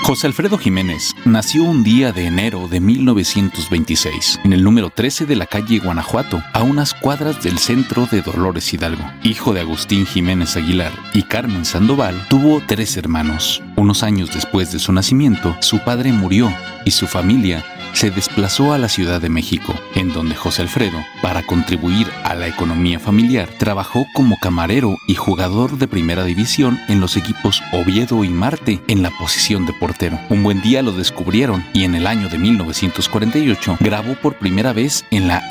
José Alfredo Jiménez nació un día de enero de 1926 en el número 13 de la calle Guanajuato, a unas cuadras del centro de Dolores Hidalgo. Hijo de Agustín Jiménez Aguilar y Carmen Sandoval, tuvo 3 hermanos. Unos años después de su nacimiento, su padre murió y su familia se desplazó a la Ciudad de México, en donde José Alfredo, para contribuir a la economía familiar, trabajó como camarero y jugador de primera división en los equipos Oviedo y Marte en la posición de portero. Un buen día lo descubrieron y en el año de 1948 grabó por primera vez en la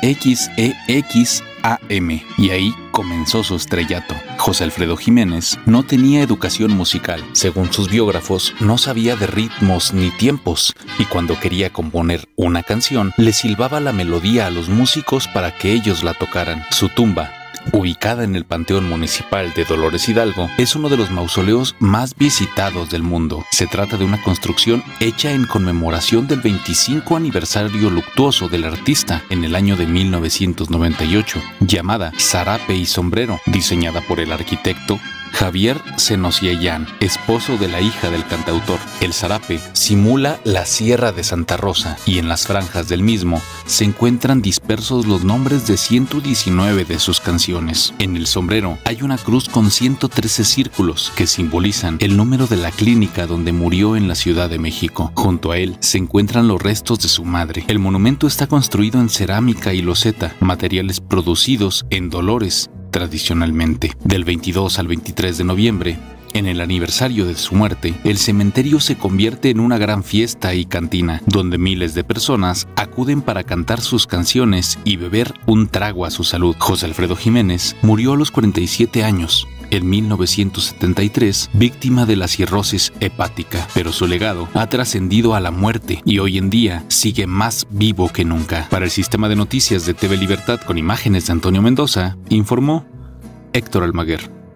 XEXAM y ahí comenzó su estrellato. José Alfredo Jiménez no tenía educación musical. Según sus biógrafos, no sabía de ritmos ni tiempos, y cuando quería componer una canción, le silbaba la melodía a los músicos para que ellos la tocaran. Su tumba, ubicada en el Panteón Municipal de Dolores Hidalgo, es uno de los mausoleos más visitados del mundo. Se trata de una construcción hecha en conmemoración del 25 aniversario luctuoso del artista en el año de 1998, llamada Zarape y Sombrero, diseñada por el arquitecto Javier Senosiellán, esposo de la hija del cantautor. El zarape simula la Sierra de Santa Rosa y en las franjas del mismo se encuentran dispersos los nombres de 119 de sus canciones. En el sombrero hay una cruz con 113 círculos que simbolizan el número de la clínica donde murió en la Ciudad de México. Junto a él se encuentran los restos de su madre. El monumento está construido en cerámica y loseta, materiales producidos en Dolores tradicionalmente. Del 22 al 23 de noviembre, en el aniversario de su muerte, el cementerio se convierte en una gran fiesta y cantina, donde miles de personas acuden para cantar sus canciones y beber un trago a su salud. José Alfredo Jiménez murió a los 47 años, en 1973, víctima de la cirrosis hepática, pero su legado ha trascendido a la muerte y hoy en día sigue más vivo que nunca. Para el sistema de noticias de TV Libertad con imágenes de Antonio Mendoza, informó Héctor Almaguer.